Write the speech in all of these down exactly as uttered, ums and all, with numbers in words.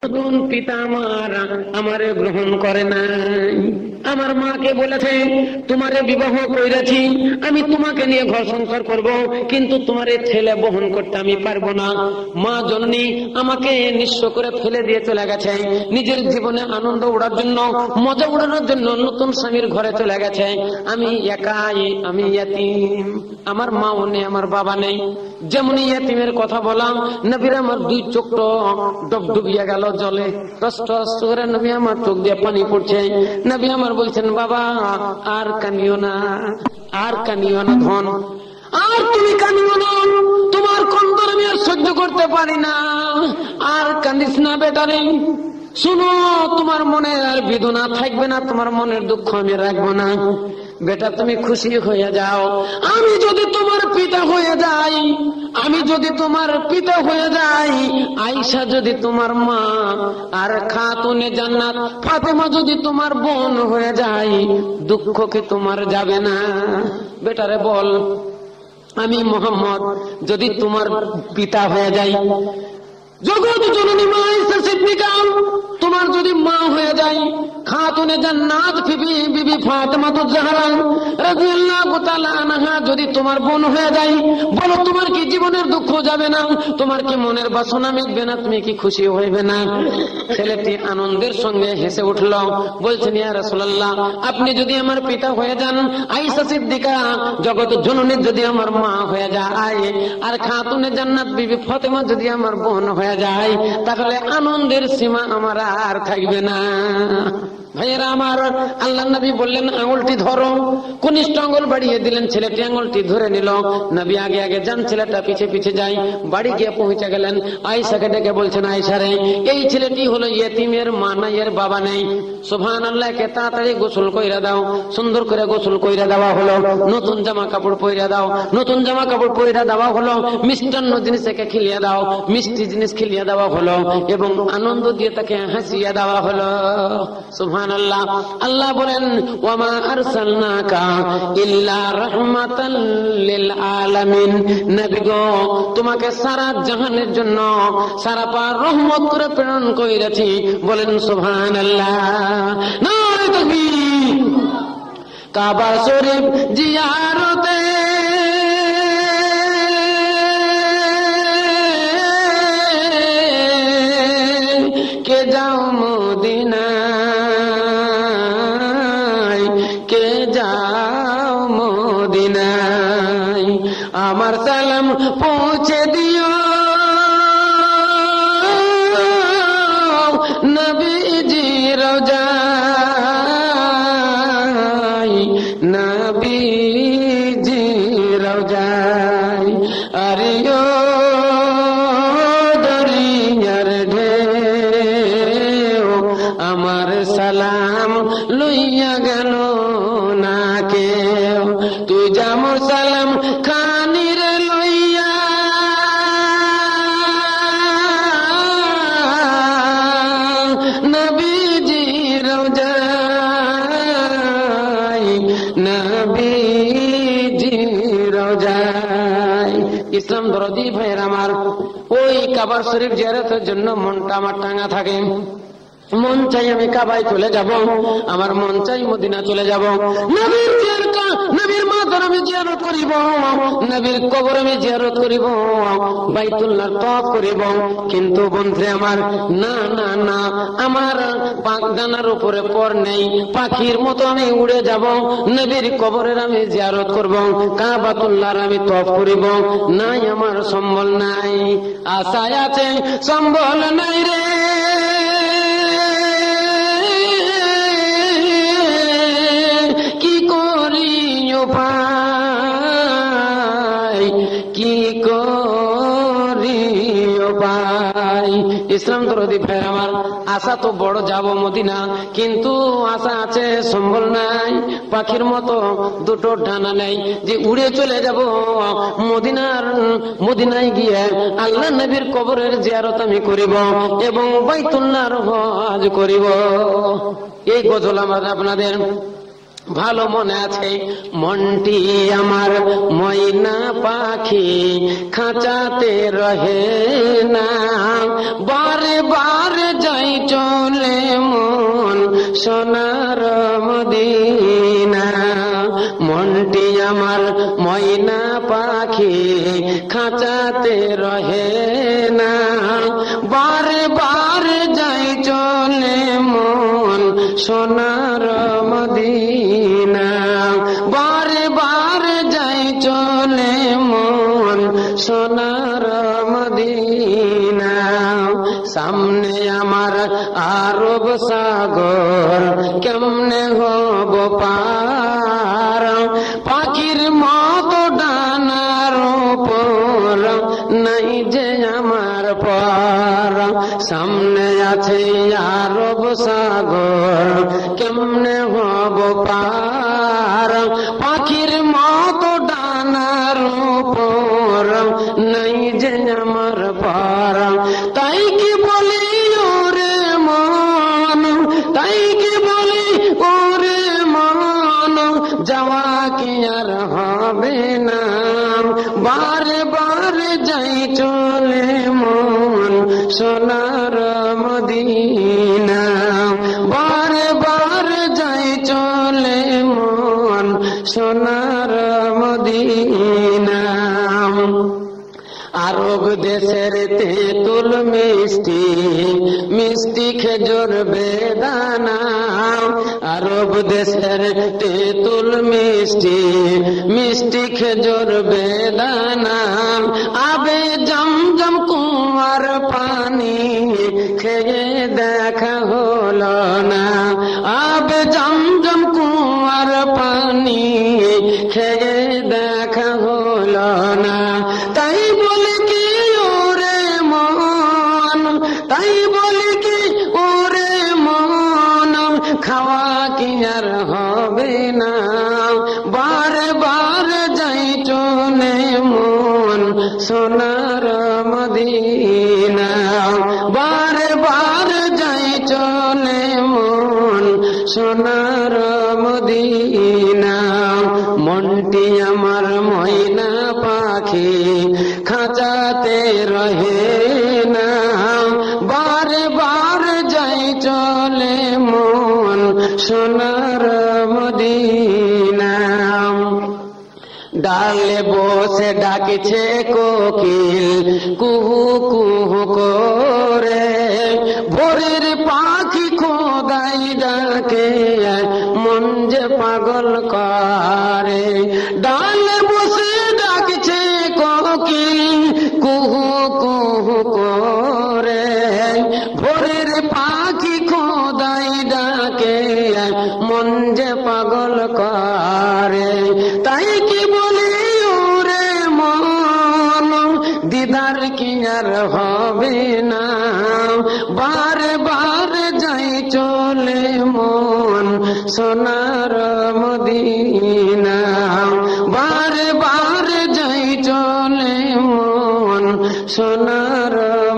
পিতা আমার আমারে গ্রহণ করে নাই। আমার মাকে বলেছে তোমারে বিবাহ করেছি, আমি তোমাকে নিয়ে ঘর সংসার করব, কিন্তু তোমারে ছেলে বহন করতে আমি পারবো না। মা জননী আমাকে নিঃস্ব করে ফেলে দিয়ে চলে গেছে, নিজের জীবনে আনন্দ উড়ার জন্য, মজা উড়ানোর জন্য নতুন স্বামীর ঘরে চলে গেছে। আমি একাই, আমি ইয়াতিম, আমার মাও নেই, আমার বাবা নেই। যেমন ইয়াতিমের কথা বললাম, নবীর আমার দুই চোখ ডুবিয়ে গেল জলে, কষ্ট করে নবী আমার চোখ দিয়ে পানি পড়ছে। নবী আমার বলছেন, বাবা আর কানিও না, আর কানিও না ধন, আর তুমি কানিও না, তোমার কন্দর আমি আর সহ্য করতে পারি না, আর কান্দিস না বেটারে। শুনো, তোমার মনে আর বেদনা থাকবে না, তোমার মনের দুঃখ আমি রাখবো না। বেটা তুমি খুশি হয়ে যাও, আমি যদি তোমার পিতা হয়ে যাই, আমি যদি তোমার পিতা হয়ে যাই, আয়েশা যদি তোমার মা, আর খাতুনে জান্নাত ফাতেমা যদি তোমার বোন হয়ে যায়, দুঃখ কি তোমার যাবে না? বেটারে বল, আমি মোহাম্মদ যদি তোমার পিতা হয়ে যাই, জগৎ জননী মা আয়েশা সিদ্দিকা তোমার যদি মা হয়ে যায়, খাতুনে জান্নাত বিবি বিবি ফাতেমা জাহরা রাদিয়াল্লাহু তাআলা আনহা যদি তোমার বোন হয়ে যায়, বলো তোমার কি জীবনের দুঃখ যাবে না? তোমার কি মনের বাসনা মিটবে না? তুমি কি খুশি হইবে না? ছেলেটি আনন্দের সঙ্গে হেসে উঠল, বলছেন, ইয়া রাসূলুল্লাহ, আপনি যদি আমার পিতা হয়ে যান, আয়েশা সিদ্দিকা জগৎ জননী যদি আমার মা হয়ে যায়, আর খাতুনে জান্নাত বিবি ফাতেমা যদি আমার বোন হয়ে যায়, তাহলে আনন্দের সীমা আমার আর থাকবে না। ভাইয়েরা আমার, আল্লাহ নবী বললেন, আঙুলটি ধরো। কনিষ্ঠ আঙুল বাড়িয়ে দিলেন, ছেলেটি আঙুলটি ধরে নিল। নবী আগে আগে যান, ছেলেটা পিছে পিছে যায়। বাড়ি গিয়ে পৌঁছে গেলেন, আয়েশাকে ডেকে বলছেন, আয়েশা রে, এই ছেলেটি হলো ইয়েতিমের মা নাই, এর বাবা নেই। সুবহানাল্লাহকে তাড়াতাড়ি গোসল কইরা দাও। সুন্দর করে গোসল কইরা দেওয়া হলো, নতুন জামা কাপড় পইরা দাও, নতুন জামা কাপড় পইরা দেওয়া হলো, মিষ্টান্ন জিনিস একে খিলিয়ে দাও, মিষ্টি জিনিস খিলিয়ে দেওয়া হলো, এবং আনন্দ দিয়ে তাকে হাসিয়ে দেওয়া হলো। সুবহানাল্লাহ। আল্লাহ বলেন, ওয়ামা আরসালনাকা ইল্লা রাহমাতাল লিল আলামিন, নবী গো, তোমাকে সারা জাহানের জন্য সারা পার রহমত করে প্রেরণ করেছি। বলেন সুবহানাল্লাহ। নারে তাকবীর। কাবা শরীফ জিয়ারতে কে যাও মদিনা, কে যাও মদিনায়, আমার সালাম পৌঁছে দিও নবীজি রওজায়, নবীজি রওজায়। আরে ও দরিয়ার ঢেউ আমার সালাম লইয়া গেল না কেউ, তুই যামর সালাম খানি রে লইয়া, নবীজি রওজায়, নবীজি রওজায়। ইসলাম দরদি ভাইয়ের আমার, ওই কাবার শরীফ জিয়ারতের জন্য মনটা আমার টাঙা থাকে। মন চাই আমি কাবায় চলে যাব, আমার মন চাই মদিনা চলে যাব, নবীর জিয়ারত, নবীর মাজার আমি জিয়ারত করিব, নবীর কবর আমি জিয়ারত করিব, বাইতুল্লাহ তওয়াফ করিব। কিন্তু বন্ধুরে আমার, না না না, আমার পাক ডানার উপরে পর নেই, পাখির মতো আমি উড়ে যাব, নবীর কবরের আমি জিয়ারত করব, কাবাতুল্লাহর আমি তওয়াফ করিব। নাই, আমার সম্বল নাই, আশায় আছে সম্বল নাই রে, কি করি উপায়। ইসলাম দরদি ভাই আমার, আশা তো বড় যাব মদিনা, কিন্তু আশা আছে সম্বল নাই, পাখির মতো দুটো ডানা নেই যে উড়ে চলে যাব মদিনার, মদিনায় গিয়ে আল্লাহ নবীর কবরের জিয়ারত আমি করিব এবং বাইতুল্লাহর হজ করিব। এই গজল আমার আপনাদের ভালো মনে আছে, মনটি আমার ময়না পাখি খাঁচাতে রহে না, বারে বারে যাই চলে মন সোনার মদিনা। মনটি আমার ময়না পাখি খাঁচাতে রহে না, বারে বারে যাই চলে মন সোনার মদিনা, বারে বারে যাই চলে মন সোনার মদিনা। সামনে আমার আরব সাগর কেমনে হব পার, পাখির মতো ডানার উপর নাই যে আমার পার। সামনে আছে আরব সাগর কেমনে হব পার, পাখির মতো ডানার উপর নাই যে আমার পার। তাই কি বলি ওরে মন, তাই কি বলি ওরে মন, যাওয়া কি আর হবে না, বারে বারে যাই চলে মন সোনার মদিনা, বারে বারে যাই চলে মন সোনার মদিনা। আরব দেশের তেঁতুল মিষ্টি, মিষ্টি খেজুর বেদানা, আরব দেশের তেঁতুল মিষ্টি, মিষ্টি খেজুর বেদানা, আবে জমজম কুয়ার পানি খেয়ে দেখা হলো না, আবে জমজম কুয়ার পানি খেয়ে দেখা হলো না। তাই বলে কি ওরে মন, তাই বলে কি ওরে মন, খাওয়া কি আর হবে না, বারে বারে যাই চলে মন সোনার মদিনা, বারে বারে যাই চলে মন সোনার মদিনা। মনটি আমার ময়না পাখি খাঁচাতে রহে না, বারে বারে যাই চলে মন সোনার মদিনা। ডালে বসে ডাকছে কোকিল কুহু কুহু করে, ভোরের পাখি খোদাই ডাকে মন যে পাগল করে। ডালে বসে ডাকছে কোকিল কুহু কুহু করে, ভোরের পাখি খোদাই ডাকে মন যে পাগল করে। তাই কি বলি ওরে মন, দিদার কি আর হবে না, বারে বারে যাই চলে মন সোনার মদিনা, বারে বারে যাই চলে মন সোনার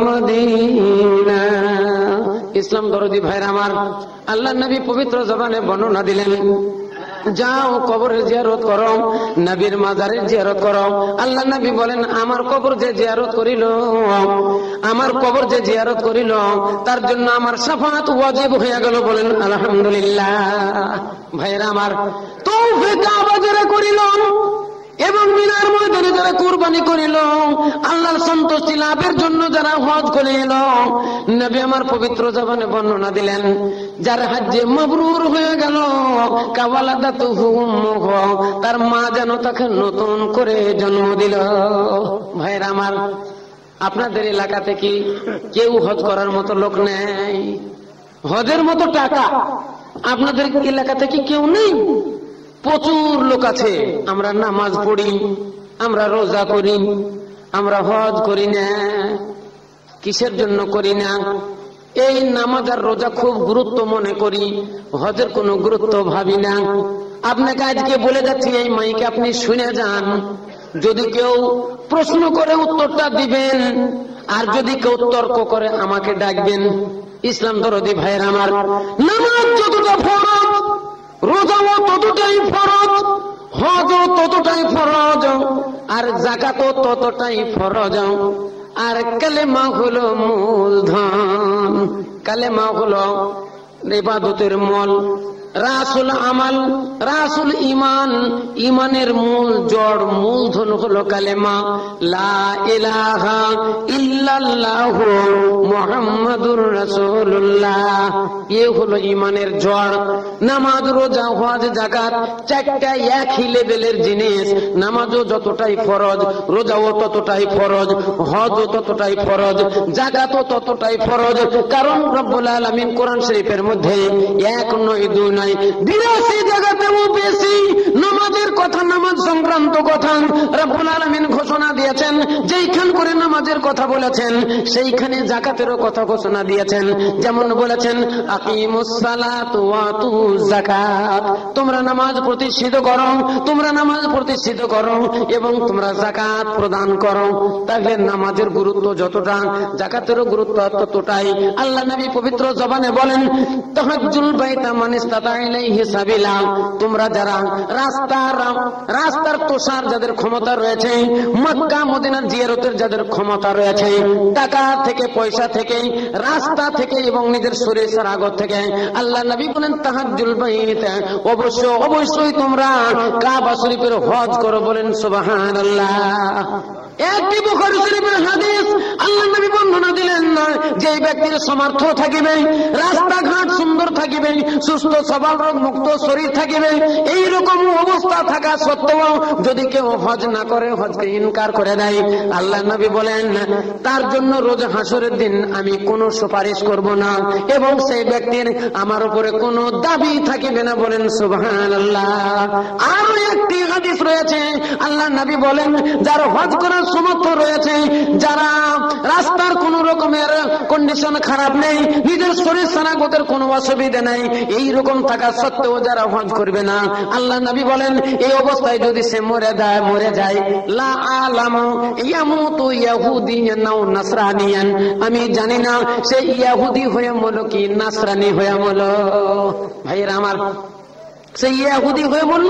মদিনা। ইসলাম দরদি ভাইরা আমার, আল্লাহ নবী পবিত্র জবানে বর্ণনা দিলেন, যাও কবরের জিয়ারত করো, নবীর মাজারের জিয়ারত করো। আল্লাহ নবী বলেন, আমার কবর যে জিয়ারত করিল, আমার কবর যে জিয়ারত করিল তার জন্য আমার শাফাআত ওয়াজিব হয়ে গেল। বলেন আলহামদুলিল্লাহ। ভাইরা আমার, তৌফিক কাবা যারা করিল এবং মিনার ময়দানে যারা কুরবানি করিল, আল্লাহর সন্তুষ্টি লাভের জন্য যারা হজ করে এলো, নবী আমার পবিত্র জবানে বর্ণনা দিলেন, যার হজ্জে মাবরুর হয়ে গেল, কাওয়ালাদাতুহু উম্মুহু, তার মা যেন তাকে নতুন করে জন্ম দিল। ভাইরা আমার, আপনাদের এলাকাতে কি কেউ হজ করার মতো লোক নেই? হজের মতো টাকা আপনাদের এলাকাতে কি কেউ নেই? প্রচুর লোক আছে। আমরা নামাজ পড়ি, আমরা রোজা করি, আমরা হজ করি না। কিসের জন্য করি না? এই নামাজ আর রোজা খুব গুরুত্ব মনে করি, হজের কোনো গুরুত্ব ভাবি না। আপনাকে আজকে বলে যাচ্ছি, এই মাইকে আপনি শুনে যান। যদি কেউ প্রশ্ন করে উত্তরটা দিবেন, আর যদি কেউ তর্ক করে আমাকে ডাকবেন। ইসলাম দরদি ভাইয়ের আমার, নামাজ যতটা ফরজ, রোজাও ততটাই ফরজ, হজও ততটাই ফরজ, আর যাকাতও ততটাই ফরজ। আর কালেমা হলো মূলধন, কালেমা হলো ইবাদতের মূল, রাসুল আমাল, রাসুল ইমান, ইমানের মূল জড় মূলধন হলো কালেমা লা ইলাহা ইল্লাল্লাহু মুহাম্মাদুর রাসূলুল্লাহ। এ হলো ইমানের জড়। নামাজ, রোজা, হজ, যাকাত চারটা একই লেভেলের জিনিস। নামাজও যতটাই ফরজ, রোজাও ততটাই ফরজ, হজও ততটাই ফরজ, যাকাতও ততটাই ফরজ। কারণ রব্বুল আলামিন কোরআন শরীফের মধ্যে এক নয় দুই নয় বিরাশি জায়গাতেও বেশি নামাজের কথা, নামাজ সংক্রান্ত কথা রব্বুল আলামিন ঘোষণা দিয়েছেন। যেইখান করে নামাজের কথা বলেছেন সেইখানে যাকাতেরও কথা ঘোষণা দিয়েছেন। যেমন বলেছেন আকিমুস সালাত ওয়া আতুজ যাকাত, তোমরা নামাজ প্রতিষ্ঠিত করো, তোমরা নামাজ প্রতিষ্ঠিত করো এবং তোমরা যাকাত প্রদান করো। তাহলে নামাজের গুরুত্ব যতটা, যাকাতেরও গুরুত্ব ততটাই। আল্লাহ নবী পবিত্র জবানে বলেন তাহাজ্জুল বাইতা মান ইসতাতা ইলাইহি সাবিলা, তোমরা যারা রাস্তার রাস্তার তোষার যাদের ক্ষমতা রয়েছে, মক্কা মদিনার জিয়ারতের যাদের ক্ষমতা রয়েছে, টাকা থেকে, পয়সা থেকে, রাস্তা থেকে এবং নিজের শরীর সারাগত থেকে, আল্লাহ নবী বলেন তাহাজ্জুল বাইত, অবশ্য অবশ্যই তোমরা কাবা শরীফের হজ করো। বলেন সুবহানাল্লাহ। একটি বুখারী শরীফের হাদিস আল্লাহ নবী বর্ণনা দিলেন যে ব্যক্তির সমর্থ থাকিবে, রাস্তাঘাট সুন্দর থাকিবে, সুস্থ সবল রোগ মুক্ত শরীর থাকিবে, এইরকম অবস্থা থাকা সত্ত্বেও যদি কেউ হজ না করে, হজকে ইনকার করে দেয়, আল্লাহ নবী বলেন তার জন্য রোজ হাসরের দিন আমি কোনো সুপারিশ করব না এবং সেই ব্যক্তির আমার উপরে কোনো দাবি থাকিবে না। বলেন সুবহানাল্লাহ। আরো একটি হাদিস রয়েছে আল্লাহ নবী বলেন যার হজ করার সমর্থ রয়েছে, যারা রাস্তার কোন রকমের কন্ডিশন খারাপ নেই, নিজের শরীর সানাগতের কোনো অসুবিধা নেই, এইরকম থাকা সত্ত্বেও যারা হজ করবে না, আল্লাহ নবী বলেন এই অবস্থায় যদি সে মরে যায় মরে যায় লা আলামু ইয়ামুতু ইয়াহুদিয়ান নাও নাসরানিয়ান, আমি জানি না সে ইহুদি হয়ে মরল কি নাসরানি হয়ে মরল। ভাইরা আমার, সে ইহুদি হয়ে মরল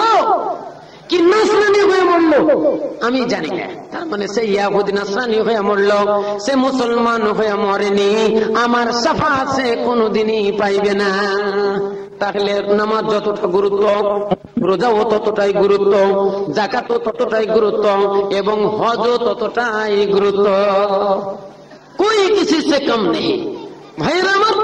কি নাসরানি হয়ে মরল আমি জানি না। তার মানে সে ইহুদি নাসরানি হয়ে মরল, সে মুসলমান হয়ে মরেনি, আমার শাফাআত সে কোনোদিনই পাইবে না। তাহলে নামাজ যতটা গুরুত্ব, রোজাও ততটাই গুরুত্ব, যাকাতও ততটাই গুরুত্ব এবং হজও ততটাই গুরুত্ব। কোই কিসি সে কম নেই। ভাইরা আমার,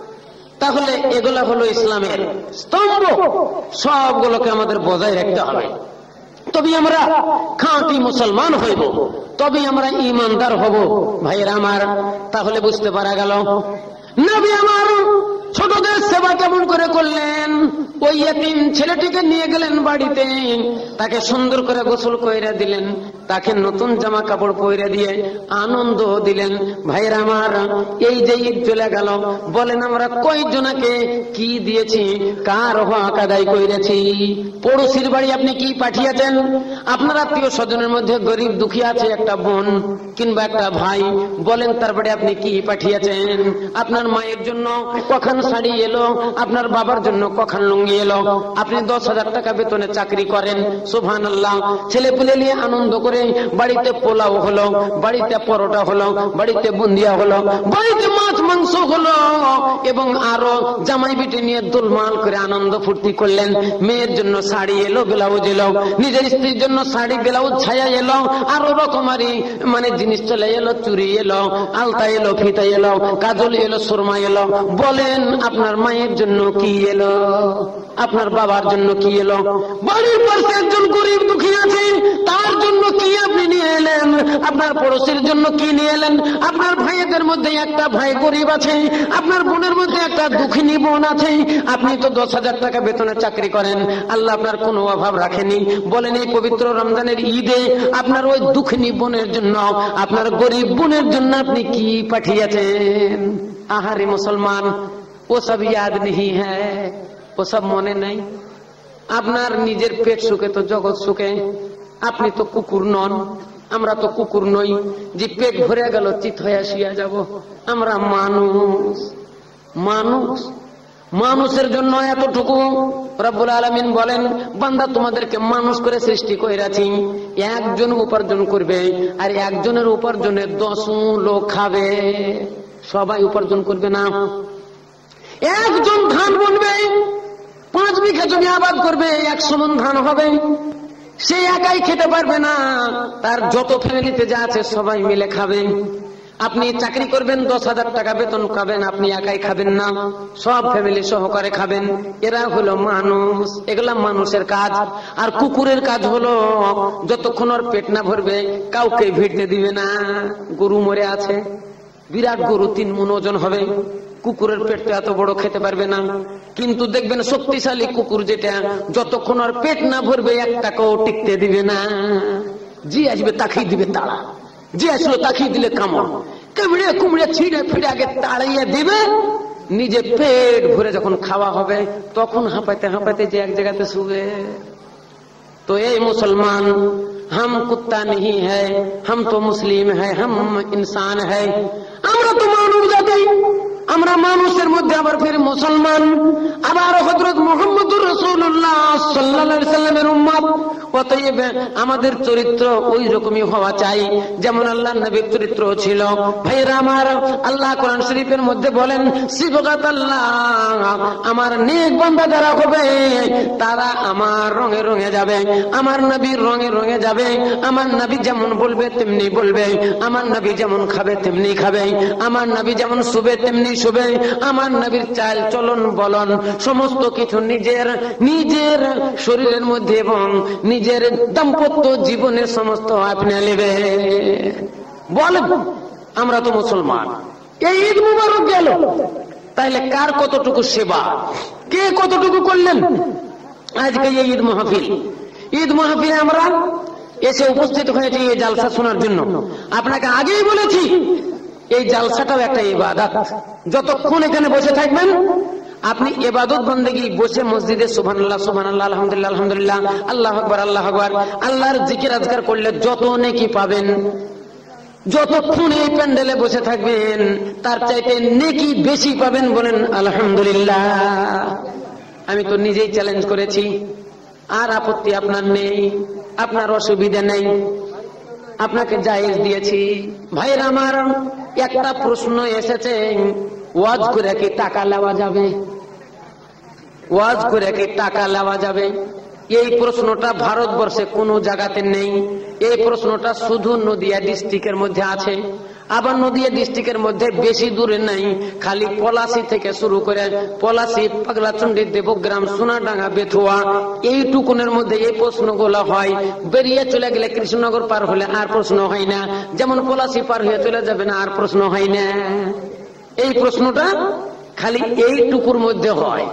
তাহলে এগুলা হলো ইসলামের স্তম্ভ, সবগুলোকে আমাদের বজায় রাখতে হবে। তবে আমরা খাঁটি মুসলমান হইব, তবে আমরা ইমানদার হব। ভাইরা আমার, তাহলে বুঝতে পারা গেল নবী আমার ছোটদের সেবা কেমন করে করলেন। ওই এতিম ছেলেটিকে নিয়ে গেলেন বাড়িতে, তাকে সুন্দর করে গোসল কইরা দিলেন, তাকে নতুন জামা কাপড় পরে দিয়ে আনন্দ দিলেন। ভাইরা আমার, এই যে ঈদ চলে গেল, বলেন আমরা কয়জনাকে কি দিয়েছি, কার হক আদায় করেছি? পড়োশির বাড়ি আপনি কি পাঠিয়েছেন? আপনার আত্মীয় স্বজনের মধ্যে গরিব দুঃখী আছে, একটা বোন কিংবা একটা ভাই, বলেন তার বাড়ি আপনি কি পাঠিয়েছেন? আপনার মায়ের জন্য কখন শাড়ি এলো, আপনার বাবার জন্য কখন লুঙ্গি এলো। আপনি দশ হাজার টাকা বেতনে চাকরি করেন, সুবহানাল্লাহ, ছেলে পুলে নিয়ে আনন্দ করে বাড়িতে পোলাও হলো, বাড়িতে পরোটা হলো, বাড়িতে বুন্দিয়া হলো, বাড়িতে মাছ মাংস হলো এবং আরো জামাই বিটি নিয়ে দুলমাল করে আনন্দ ফুর্তি করলেন। মেয়ের জন্য শাড়ি এলো, ব্লাউজ এলো, নিজের স্ত্রীর জন্য শাড়ি ব্লাউজ ছায়া এলো, আরো রকমারি মানে জিনিস চলে এলো, চুরি এলো, আলতা এলো, ফিতা এলো, কাজল এলো, সুরমা এলো। বলেন আপনার মায়ের জন্য কি এলো, আপনার বাবার জন্য কি এলো? বাড়ির পাশে একজন গরিব দুঃখী আছে, তার জন্য কি আপনি নিয়ে এলেন? আপনার পড়োশির জন্য কি নিয়ে এলেন? আপনার ভাইদের মধ্যে একটা ভাই গরিব আছে, আপনার বোনের মধ্যে একটা দুঃখিনী বোন আছে, আপনি তো দশ হাজার টাকা বেতনে চাকরি করেন, আল্লাহ আপনার কোনো অভাব রাখেনি। বলেন এই পবিত্র রমজানের ঈদে আপনার ওই দুঃখিনী বোনের জন্য, আপনার গরিব বোনের জন্য আপনি কি পাঠিয়েছেন? আহারে মুসলমান, ও সব ইয়াদ নেই হ্যাঁ, ও সব মনে নাই। আপনার নিজের পেট সুখে তো জগৎ সুখে। আপনি তো কুকুর নন, আমরা তো কুকুর নই যে পেট ভরে গেল চিত হয়ে শুয়ে যাব। আমরা মানুষ, মানুষ মানুষের জন্য এতটুকু রব্বুল আলামিন বলেন, বান্দা তোমাদেরকে মানুষ করে সৃষ্টি করেছি, একজন উপার্জন করবে আর একজনের উপার্জনে দশ লোক খাবে। সবাই উপার্জন করবে না। একজন ধান বুনবে, পাঁচ বিঘা জমি আবাদ করবে, একশো মণ ধান হবে। সে একাই খেতে পারবে না, তার যত ফ্যামিলিতে যা আছে সবাই মিলে খাবে। আপনি চাকরি করবেন, দশ হাজার টাকা বেতন পাবেন, আপনি একাই খাবেন না, সব ফ্যামিলি সহকারে খাবেন। এরা হলো মানুষ, এগুলা মানুষের কাজ। আর কুকুরের কাজ হলো যতক্ষণ ওর পেট না ভরবে কাউকে ভিড়তে দিবে না। গরু মরে আছে, বিরাট গরু, তিন মণ ওজন হবে, কুকুরের পেট তো এত বড় খেতে পারবে না। কিন্তু দেখবেন শক্তিশালী কুকুর যেটা, যতক্ষণ ওর পেট না ভরবে একটাকেও টিকতে দিবে না। যে আসবে তাকেই দিবে তাড়া, যে আসলো তাকেই দিলে কামড়, কামড়ে কুমড়ে ছিঁড়ে ফিরে আগে তাড়িয়ে দিবে। নিজে পেট ভরে যখন খাওয়া হবে তখন হাঁপাইতে হাঁপাইতে যে এক জায়গাতে শুবে। তো এই মুসলমান, हम कुत्ता नहीं है, हम तो मुस्लिम है, हम इंसान है। আমরা তো মানব জাতি, আমরা মানুষের মধ্যে আবার ফির মুসলমান। আবার হযরত মুহাম্মদুর রাসূলুল্লাহ সাল্লাল্লাহু আলাইহি সাল্লামের উম্মত। অতএব আমাদের চরিত্র ওই রকমই হওয়া চাই যেমন আল্লাহর নবীর চরিত্র ছিল। ভাইরা আমার, আল্লাহ কোরআন শরীফের মধ্যে বলেন, সিবগাতাল্লাহ, আমার নেক বান্দা যারা হবে তারা আমার রঙে রঙে যাবে, আমার নবীর রঙে রঙে যাবে। আমার নবী যেমন বলবে তেমনি বলবে, আমার নবী যেমন খাবে তেমনি খাবে, আমার নবী যেমন শুবে তেমনি শুবে। আমার নবীর চাল চলন বলন সমস্ত কিছু নিজের নিজের শরীরের মধ্যে এবং নিজের দাম্পত্য জীবনের সমস্ত আপনি নেবে। বলেন আমরা তো মুসলমান। এই ঈদ মুবারক গেল, তাহলে কার কতটুকু সেবা, কে কতটুকু করলেন? আজকে এই ঈদ মাহফিল, ঈদ মাহফিলে আমরা এসে উপস্থিত হয়েছি এই জালসা শোনার জন্য। আপনাকে আগেই বলেছি এই জালসাটাও একটা ইবাদত। যতক্ষণ এখানে বসে থাকবেন আপনি ইবাদত বন্দেগী বসে মসজিদে সুবহানাল্লাহ সুবহানাল্লাহ আলহামদুলিল্লাহ আলহামদুলিল্লাহ আল্লাহু আকবার আল্লাহু আকবার আল্লাহর জিকির আজকার করলে যত নেকি পাবেন, যতক্ষণ এই প্যান্ডেলে বসে থাকবেন তার চাইতে নেকি বেশি পাবেন। বলেন আলহামদুলিল্লাহ। আমি তো নিজেই চ্যালেঞ্জ করেছি, আর আপত্তি আপনার নেই, আপনার অসুবিধা নেই, আপনাকে জায়েজ দিয়েছি। ভাইরা আমার, একটা প্রশ্ন এসেছে, ওয়াজ করে কি টাকা নেওয়া যাবে? ওয়াজ করে কি টাকা নেওয়া যাবে? এই প্রশ্নটা ভারতবর্ষে কোনো জায়গাতে নেই। এই প্রশ্নটা শুধু নদিয়া ডিস্ট্রিক্টের মধ্যে আছে। আবার নদিয়া ডিস্ট্রিক্টের মধ্যে বেশি দূরে নাই, খালি পলাশী থেকে শুরু করে পলাশী, পাগলাচন্ডী, দেবগ্রাম, সোনাডাঙ্গা, বেথুয়া, এইটুকুনের মধ্যে এই প্রশ্নগুলো হয়। বেরিয়ে চলে গেলে কৃষ্ণনগর পার হলে আর প্রশ্ন হয় না, যেমন পলাশী পার হয়ে চলে যাবে না আর প্রশ্ন হয় না। এই প্রশ্নটা খালি এইটুকুর মধ্যে হয়।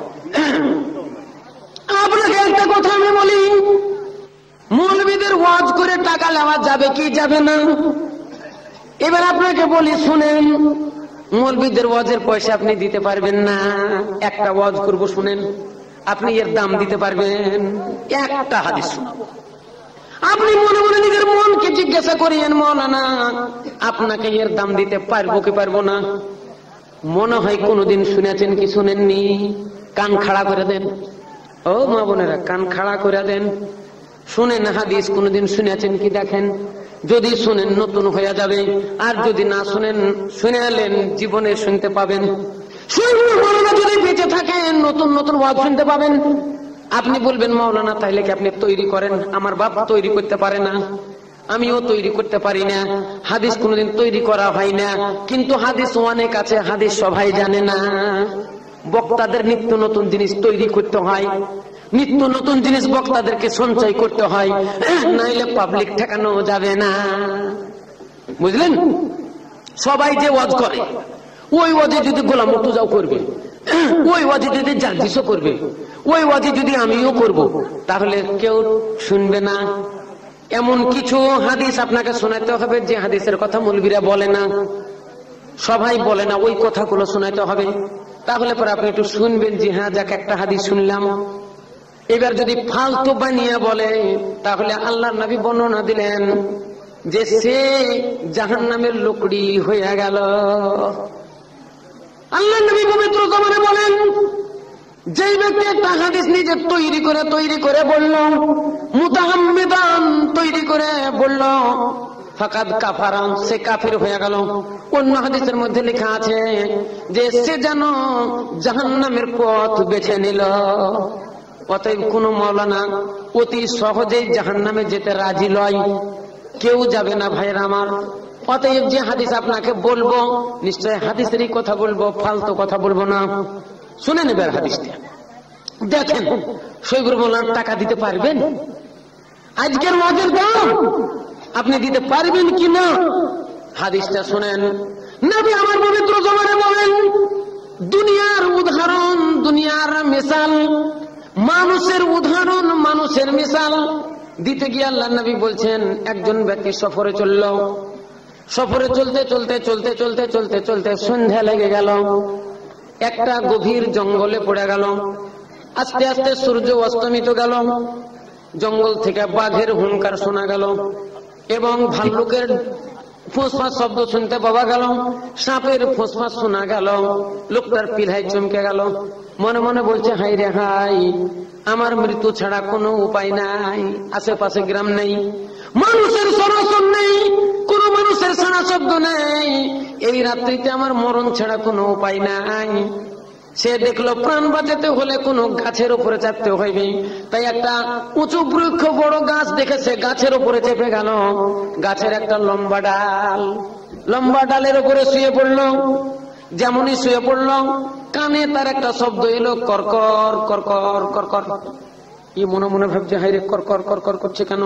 আপনাকে একটা কথা আমি বলি, মৌলবীদের ওয়াজ করে টাকা নেওয়া যাবে কি যাবে না? এবার আপনাকে বলি শুনেন, মৌলবীদের ওয়াজের পয়সা আপনি দিতে পারবেন না। একটা ওয়াজ করবো শুনেন, আপনি এর দাম দিতে পারবেন? একটা হাদিস শোনাবো, আপনি মনে মনে নিজের মনকে জিজ্ঞাসা করিয়েন, মৌলানা আপনাকে এর দাম দিতে পারবো কি পারবো না? মনে হয় কোনদিন শুনেছেন কি শুনেননি? কান খাড়া করে দেন, ও মা বোনেরা, কান খাড়া করে দেন, শুনেন হাদিস কোনদিন শুনেছেন কি দেখেন। যদি শুনেন নতুন হয়ে যাবে, আর যদি না শুনেন শুনে এলেন জীবনে শুনতে পাবেন। যদি বেঁচে থাকেন নতুন নতুন ওয়াজ শুনতে পাবেন। আপনি বলবেন মাওলানা তাইলে কি আপনি তৈরি করেন? আমার বাপ তৈরি করতে পারে না, আমিও তৈরি করতে পারি না, হাদিস কোনদিন তৈরি করা হয় না। কিন্তু হাদিস অনেক আছে, হাদিস সবাই জানে না। বক্তাদের নিত্য নতুন জিনিস তৈরি করতে হয়, নিত্য নতুন জিনিস বক্তাদেরকে সঞ্চয় করতে হয়, নাইলে পাবলিক ঠেকানো যাবে না। বুঝলেন? সবাই যে ওয়াজ করে ওই ওয়াজে যদি গোলাম মুর্তজাও করবে, ওই ওয়াজে যদি জার্জিসও করবে, ওই ওয়াজে যদি আমিও করব, তাহলে কেউ শুনবে না। এমন কিছু হাদিস আপনাকে শোনাতে হবে যে হাদিসের কথা মৌলবীরা বলে না, সবাই বলে না, ওই কথাগুলো শোনাতে হবে। তাহলে পরে আপনি একটু শুনবেন যে হ্যাঁ যাক একটা হাদিস শুনলাম। এবার যদি ফালতু বানিয়ে বলে, তাহলে আল্লাহর নবী বর্ণনা দিলেন যে সে জাহান্নামের লোকড়ি হয়ে গেল। আল্লাহর নবী পবিত্র জবানে বলেন, এই ব্যক্তি একটা হাদিস নিজে তৈরি করে তৈরি করে বলল, মুতাআম্মিদান তৈরি করে বলল, ফাকাদ কাফারা, সে কাফির হয়ে গেল। অন্য হাদিসের মধ্যে লেখা আছে যে সে যেন জাহান্নামের পথ বেছে নিল। অতএব কোন মাওলানা অতি সহজেই জাহান্নামে যেতে রাজি লয়, কেউ যাবে না ভাইরা আমার। অতএব যে হাদিস আপনাকে বলবো নিশ্চয় হাদিসেরই কথা বলবো, ফালতু কথা বলবো না। শুনে নেবেন হাদিসটা, দেখেন শহীদুর মোল্লার টাকা দিতে পারবেন? আজকের ওয়াজের দাম আপনি দিতে পারবেন কি না? হাদিসটা শুনেন। নবী আমার পবিত্র জবানে বলেন, দুনিয়ার উদাহরণ দুনিয়ার মিসাল, মানুষের উদাহরণ মানুষের মিসাল দিতে গিয়ে আল্লাহ নবী বলছেন, একজন ব্যক্তি সফরে চলল, সফরে চলতে চলতে চলতে চলতে চলতে চলতে সন্ধ্যা লেগে গেল, একটা গভীর জঙ্গলে পড়ে গেল। আস্তে আস্তে সূর্য অস্তমিত গেল, জঙ্গল থেকে বাঘের হুঙ্কার শোনা গেল এবং ভাল্লুকের ফুসফাস শব্দ শুনতে পাওয়া গেল, সাপের ফুসফাস শোনা গেল। লোকটার পিলায় চমকে গেল, মনে মনে বলছে, হাই রে হাই, আমার মৃত্যু ছাড়া কোনো উপায় নাই। আশেপাশে গ্রাম নেই, মানুষের সরাসর নেই, কোন মানুষের সারা শব্দ নেই, এই রাত্রিতে আমার মরণ ছাড়া কোনো উপায় নাই। সে দেখলো প্রাণ বাঁচাতে হলে কোনো গাছের উপরে চাপতে হইবে, তাই একটা উঁচু বৃক্ষ বড় গাছ দেখেছে, গাছের উপরে চেপে গেল। গাছের একটা লম্বা ডাল, লম্বা ডালের উপরে শুয়ে পড়লো। যেমনই শুয়ে পড়লো, কানে তার একটা শব্দ এলো, করকর করকর করকর। কি মনে মনে ভাবছে, হাই রে করকর করকর করছে কেন?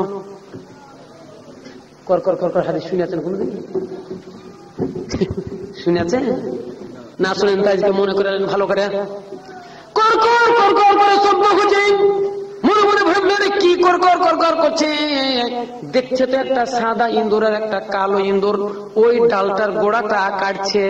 করকর করকর হাদিস শুনেছেন কোনদিন? শুনেছেন না? শুনেন তো আজকে মনে করে ভালো করে। করকর করকর করে শব্দ হচ্ছে, মনে মনে ভাবলেন কি করকর করকর করছে। দেখছে তো একটা সাদা ইঁদুর আর একটা কালো ইঁদুর ওই ডালটার গোড়াটা কাটছে,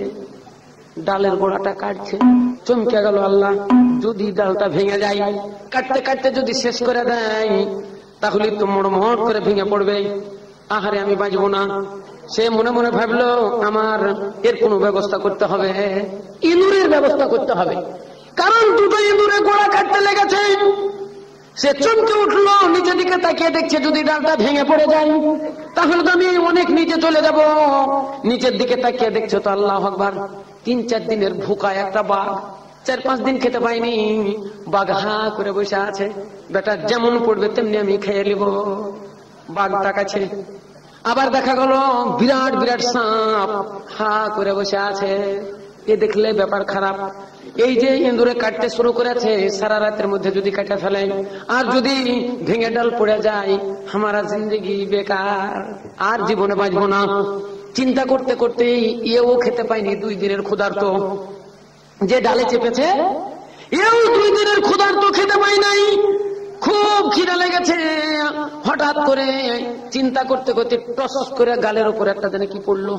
ডালের গোড়াটা কাটছে। চমকে গেল, আল্লাহ যদি ডালটা ভেঙে যায়, কাটতে কাটতে যদি শেষ করে দেয় তাহলে তো মোড়মোড় করে ভেঙে পড়বে, আহারে আমি বাঁচবো না। সে মনে মনে ভাবলো, আমার এর কোনো ব্যবস্থা করতে হবে, ইঁদুরের ব্যবস্থা করতে হবে, কারণ দুটো ইঁদুরে গোড়া কাটতে লেগেছে। সে চমকে উঠলো, নিচের দিকে তাকিয়ে দেখছে যদি ডালটা ভেঙে পড়ে যায় তাহলে তো আমি অনেক নিচে চলে যাব। নিচের দিকে তাকিয়ে দেখছে তো আল্লাহ আকবার, তিন চার দিনের ভুকা একটা বাঘ, চার পাঁচ দিন খেতে পাইনি, বাঘ হা করে বসে আছে। বেটা যেমন পড়বে তেমনি আমি খেয়ে নিব। বাঘ তাকাচ্ছে, আবার দেখা গেল বিরাট বিরাট সাপ হা করে বসে আছে। এ দেখলে ব্যাপার খারাপ। এই যে ইঁদুরে কাটতে শুরু করেছে, সারা রাতের মধ্যে যদি কাটা ফেলে আর যদি ভেঙে ডাল পড়ে যায়, আমারা জিন্দগি বেকার, আর জীবনে বাঁচবো না। চিন্তা করতে করতে এও খেতে পাইনি, দুই দিনের ক্ষুধার্ত। যে ডালে চেপেছে এও দুই দিনের ক্ষুধার্ত, খেতে পাই নাই, খুব খিদা লেগেছে। হঠাৎ করে চিন্তা করতে করতে টস করে গালের উপরে একটা যেন কি পড়লো।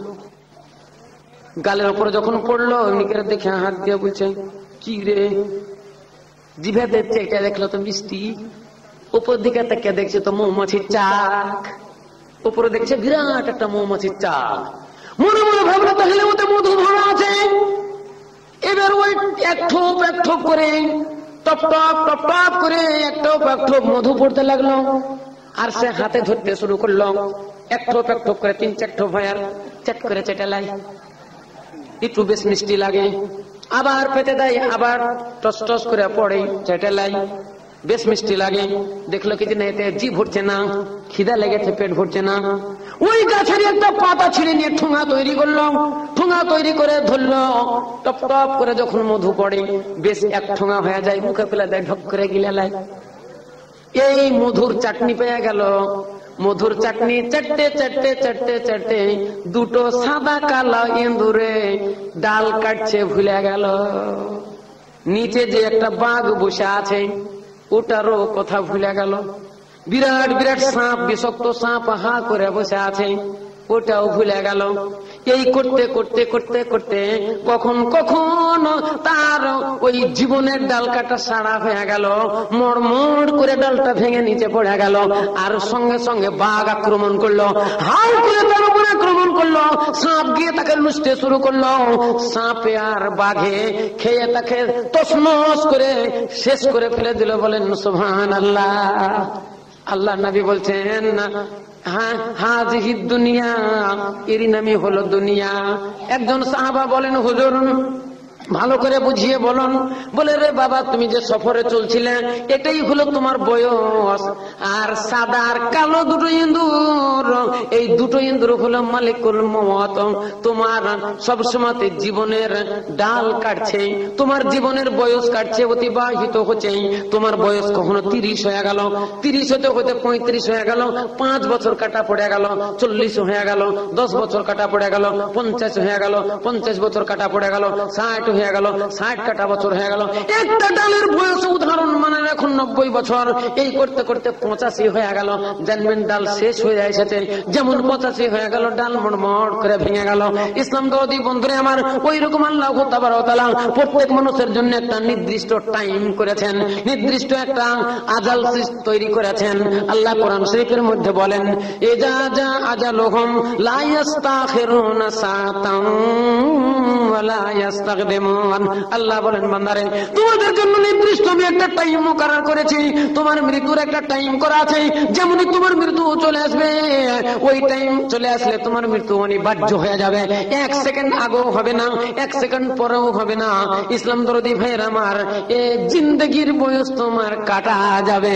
গালের উপরে যখন পড়লো, এমনি করে দেখে হাত দিয়ে বলছে, কি রে? জিভে দেখছে, এটা দেখলো তো মিষ্টি। উপর দিকে তাকিয়ে দেখছে তো মৌমাছির চাক, উপরে দেখছে বিরাট একটা মৌমাছির চাক। মনে মনে ভাবলো তাহলে ওতে মধু ভরা আছে। এবার ওই এক ঠোপ এক ঠোপ করে টপ টপ টপ টপ করে এক ঠোপ এক ঠোপ মধু পড়তে লাগলো। আর সে হাতে ধরতে শুরু করলো, এক ঠোপ এক ঠোপ করে তিন চার ঠোপ হয়, আর চেট করে চেটে লাই। একটু বেশ মিষ্টি লাগে, আবার পেটে দেয়, আবার টস টস করে পড়ে, চেটে লাই, বেশ মিষ্টি লাগে। দেখলো কি না এতে জি ভরছে না, খিদা লেগেছে, পেট ভরছে না। ওই গাছের একটা পাতা ছিঁড়ে নিয়ে ঠোঙা তৈরি করলো, ঠোঙা তৈরি করে ধরলো, টপ টপ করে যখন মধু পড়ে বেশ এক ঠোঙা হয়ে যায়, মুখে ফেলে দেয়, ঢক করে গিলে লাই। এই মধুর চাটনি পেয়ে গেল। মধুর চাটনি চাটতে চাটতে চাটতে চাটতে দুটো সাদা কালো ইঁদুরে ডাল কাটছে ভুলে গেল। নিচে যে একটা বাঘ বসে আছে ওটারও কথা ভুলে গেল। বিরাট বিরাট সাপ, বিষাক্ত সাপ হা করে বসে আছে, ওটাও ভুলে গেল। এই করতে করতে করতে করতে কখন কখন তার ওই জীবনের ডাল কাটা সাড়া হয়ে গেল, মড় মড় করে ডালটা ভেঙে নিচে পড়ে গেল, আর সঙ্গে সঙ্গে বাঘ আক্রমণ করলো, হাল করে তার উপর আক্রমণ করলো, সাপ গিয়ে তাকে লুচতে শুরু করলো। সাপে আর বাঘে খেয়ে তাকে তছনছ করে শেষ করে ফেলে দিল। বলেন সুবহানাল্লাহ। আল্লাহ নবী বলছেন, হ্যাঁ হাজিহি দুনিয়া, এরই নামই হলো দুনিয়া। একজন সাহাবা বলেন, হুজুর ভালো করে বুঝিয়ে বলুন। বলে, রে বাবা, তুমি যে সফরে চলছিলে এটাই হলো তোমার বয়স, আর সাদা আর কালো দুটো ইঁদুর, এই দুটো ইঁদুর হলো মালিকুল মওত। তোমার সবসময় জীবনের ডাল কাটছে, তোমার জীবনের বয়স কাটছে, অতিবাহিত হচ্ছে। তোমার বয়স কখনো তিরিশ হয়ে গেল, তিরিশ হতে হতে পঁয়ত্রিশ হয়ে গেল, পাঁচ বছর কাটা পড়ে গেল, চল্লিশ হয়ে গেল, দশ বছর কাটা পড়ে গেল, পঞ্চাশ হয়ে গেল, পঞ্চাশ বছর কাটা পড়ে গেল, ষাট হয়ে গেল, ষাট কাটা বছর হয়ে গেল। একটা ডালের বয়স উদাহরণ মানে এখন নব্বই বছর, এই করতে করতে পঁচাশি হয়ে গেল। জানবেন ডাল শেষ হয়ে এসেছে। যেমন পঁচাশি হয়ে গেল, ডাল মড়মড় করে ভেঙে গেল। ইসলাম দরদি বন্ধুরে আমার, ওই রকম আল্লাহ তাআলা প্রত্যেক মানুষের জন্য একটা নির্দিষ্ট টাইম করেছেন, নির্দিষ্ট একটা আজাল তৈরি করেছেন। আল্লাহ কোরআন শরীফের মধ্যে বলেন, ইজা জা আজালুহুম লা ইস্তাখিরুনা সাআতান ওয়া লা ইস্তাকদিমুন। আল্লাহ বলেন, বান্দারে তোমাদের জন্য নির্দিষ্ট আমি একটা টাইম মুকাররর করেছি, তোমার মৃত্যুর একটা টাইম করা আছে। যেমনই তোমার মৃত্যু চলে আসবে, ওই টাইম চলে আসলে তোমার মৃত্যু অনিবার্য হয়ে যাবে। এক সেকেন্ড আগেও হবে না, এক সেকেন্ড পরেও হবে না। ইসলাম দরদি ভাইয়ের আমার, এ জিন্দগির বয়স তোমার কাটা যাবে।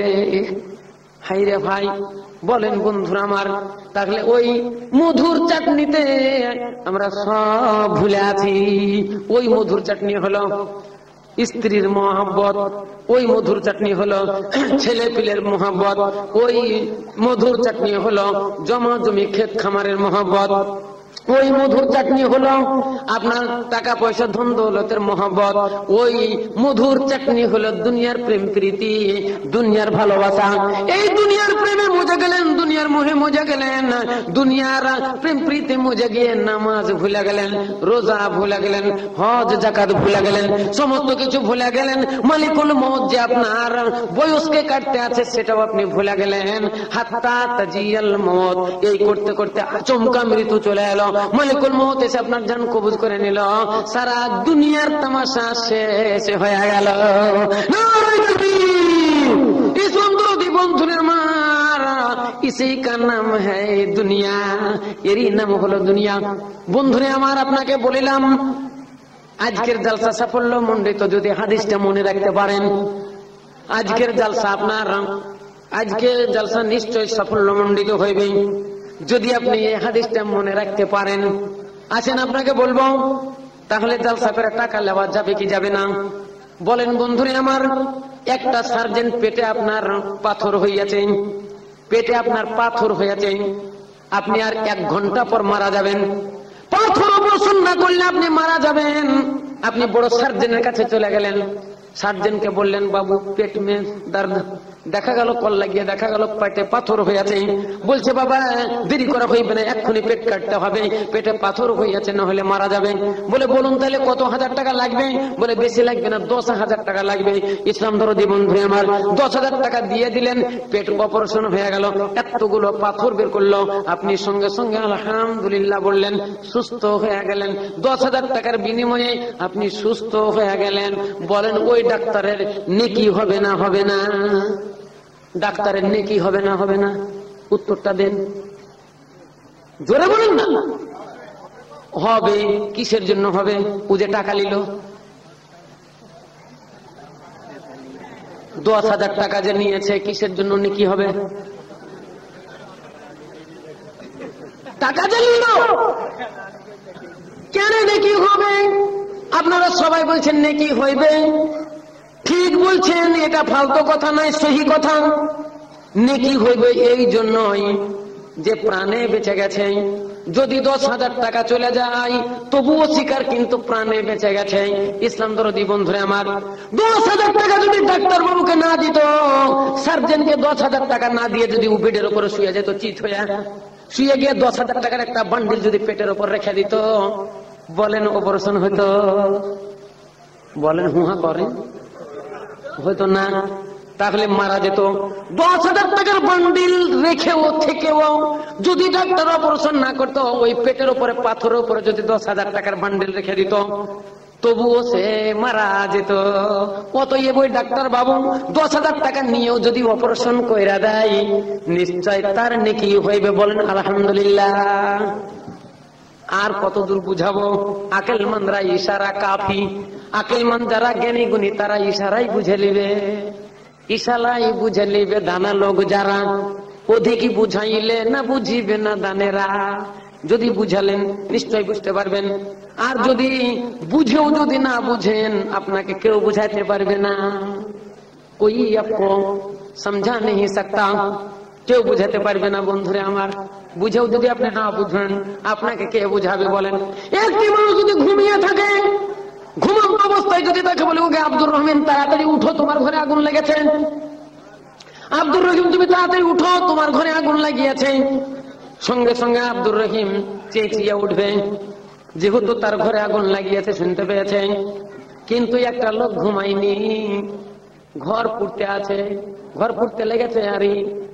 হাই রে ভাই, বলেন বন্ধুরা আমার, তাহলে ওই মধুর চাটনিতে আমরা সব ভুলে আছি। ওই মধুর চাটনি হলো স্ত্রীর মহব্বত, ওই মধুর চাটনি হলো ছেলে পিলের মহব্বত, ওই মধুর চাটনি হলো জমা জমি ক্ষেত খামারের মহব্বত, ওই মধুর চাটনি হলো আপনার টাকা পয়সা ধন দৌলতের মহব্বত, ওই মধুর চাটনি হলো দুনিয়ার প্রেম প্রীতি, দুনিয়ার ভালোবাসা। এই দুনিয়ার প্রেমে মজে গেলেন, দুনিয়ার মোহে মজে গেলেন, দুনিয়ার প্রেম প্রীতি মজে গিয়ে নামাজ ভুলে গেলেন, রোজা ভুলে গেলেন, হজ জাকাত ভুলে গেলেন, সমস্ত কিছু ভুলে গেলেন। মালিকুল মওত যে আপনার বয়সকে কাটতে আছে সেটাও আপনি ভুলে গেলেন। হাত্তা তাজিয়াল মওত, এই করতে করতে আচমকা মৃত্যু চলে এলো। মালিকুল মওত এসে আপনার জান কবজ করে নিল, সারা দুনিয়ার তামাশা শেষ হয়ে গেল। ইসলাম দরদি বন্ধুদের মার, ইসি কা নাম হ্যায় দুনিয়া, এরই নাম হলো দুনিয়া। বন্ধুরে আমার, আপনাকে বলিলাম আজকের জালসা সাফল্য মণ্ডিত যদি হাদিসটা মনে রাখতে পারেন, আজকের জালসা আপনার, আজকের জালসা নিশ্চয় সাফল্য মণ্ডিত হইবে যদি আপনি এই হাদিসটা মনে রাখতে পারেন। আসেন আপনাকে বলবো, তাহলে জালসা করে টাকা নেওয়া যাবে কি যাবে না? বলেন বন্ধুরে আমার, একটা সার্জেন্ট পেটে আপনার পাথর হইয়াছে, পেটে আপনার পাথর হইয়াছে, আপনি আর এক ঘন্টা পর মারা যাবেন। পাথর অপারেশন না করলে আপনি মারা যাবেন। আপনি বড় সার্জেনের কাছে চলে গেলেন, সার্জেনকে বললেন, বাবু পেট মে দর্দ, দেখা গেল কল লাগিয়ে দেখা গেল পেটে পাথর হয়ে আছে। বলছে, বাবা দেরি করা হইবে না, এক্ষুনি পেট কাটতে হবে, পেটে পাথর হয়ে আছে, না হলে মারা যাবে। বলে, বলুন তাহলে কত হাজার টাকা লাগবে? বলে, বেশি লাগবে না, দশ হাজার টাকা লাগবে। ইসলাম দরদি বন্ধু আমার, দশ হাজার টাকা দিয়ে দিলেন, পেট অপারেশন হয়ে গেল, এতগুলো পাথর বের করলো। আপনি সঙ্গে সঙ্গে আলহামদুলিল্লাহ বললেন, সুস্থ হয়ে গেলেন। দশ হাজার টাকার বিনিময়ে আপনি সুস্থ হয়ে গেলেন। বলেন, ওই ডাক্তারের নেকি হবে না হবে না? ডাক্তারের নেকি হবে না হবে না? উত্তরটা দেন, জোরে বলেন না। হবে। কিসের জন্য হবে? ও যে টাকা নিল, দশ হাজার টাকা যে নিয়েছে, কিসের জন্য নেকি হবে? টাকা যে নিল, কেন নেকি হবে? আপনারা সবাই বলছেন নেকি হইবে, ঠিক বলছেন, এটা ফালতু কথা নয়, সহি কথা। নেকি হইবে এই জন্যই যে প্রাণে বেঁচে গেছে। যদি দশ হাজার টাকা চলে যায় তবুও স্বীকার, কিন্তু প্রাণে বেঁচে গেছে। ইসলাম দরদি বন্ধুরা আমার, দশ হাজার টাকা যদি ডাক্তার বাবুকে না দিত, সার্জেনকে দশ হাজার টাকা না দিয়ে যদি ও বেডের উপরে শুয়ে যেত, চিত হয়ে শুয়ে গিয়ে দশ হাজার টাকার একটা বান্ডিল যদি পেটের উপর রেখে দিত, বলেন অপারেশন হইতো? বলেন হুহা করেন, হয়তো না, তাহলে মারা যেত। দশ হাজার টাকার বান্ডিল রেখেও থেকেও যদি ডাক্তার অপারেশন না করতো, ওই পেটের উপরে পাথরের উপরে যদি দশ হাজার টাকার বান্ডিল রেখে দিত, তবুও সে মারা যেত। অতএব ওই ডাক্তার বাবু দশ হাজার টাকা নিয়েও যদি অপারেশন কইরা দেয়, নিশ্চয় তার নেকি হইবে। বলেন আলহামদুলিল্লাহ। আর কত দূর বুঝাবো? আকেলমানরা ইশারা কাফি। আকেলমান যারা জ্ঞানী গুণী তারা ইশারাই বুঝে নিবে, ইশারাই বুঝে নিবে। দানা লোক যারা অধিক বুঝাইলে না বুঝিবে না দানেরা। যদি বুঝালেন নিশ্চয় বুঝতে পারবেন, আর যদি বুঝেও যদি না বুঝেন আপনাকে কেউ বুঝাইতে পারবে না। কোই আপকো সমঝা নেই সকতা, কেউ বুঝাতে পারবে না বন্ধুরে আমার। বুঝেও যদি আপনি না বুঝেন আপনাকে কে বুঝাবে বলেন? একটি মানুষ যদি ঘুমিয়ে থাকে, ঘুমন্ত অবস্থায় যদি তাকে বলে ওকে আব্দুর রহমান তাড়াতাড়ি উঠো তোমার ঘরে আগুন লেগেছে, আব্দুর রহিম তুমি তাড়াতাড়ি উঠো তোমার ঘরে আগুন লাগিয়েছে, সঙ্গে সঙ্গে আব্দুর রহিম চেঁচিয়ে উঠবে, যেহেতু তার ঘরে আগুন লাগিয়েছে শুনতে পেয়েছে। কিন্তু একটা লোক ঘুমায়নি, ঘর পুড়তে আছে, ঘর পুড়তে লেগেছে, আর